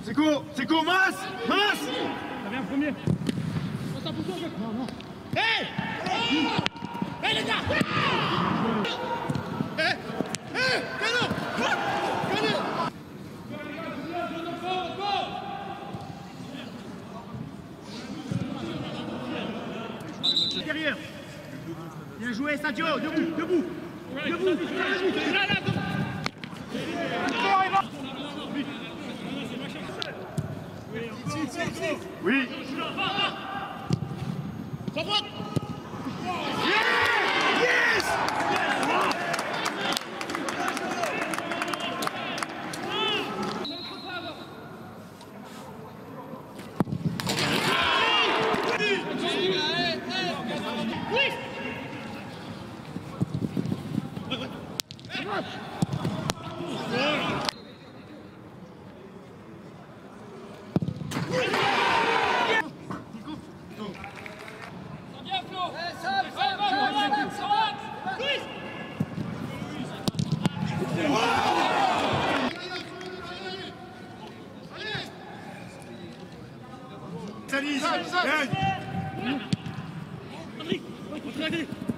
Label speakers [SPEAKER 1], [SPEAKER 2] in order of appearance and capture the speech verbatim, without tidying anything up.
[SPEAKER 1] C'est court, c'est court, mince, mince.
[SPEAKER 2] Ça vient premier. Non, non.
[SPEAKER 3] Hé Hé les gars. Hé Hé Canon Canon.
[SPEAKER 2] Derrière. Bien joué, Sadio. Debout, debout. Debout. Là, là, debout.
[SPEAKER 1] Oui.
[SPEAKER 3] Yes.
[SPEAKER 1] Salis,
[SPEAKER 2] Allez.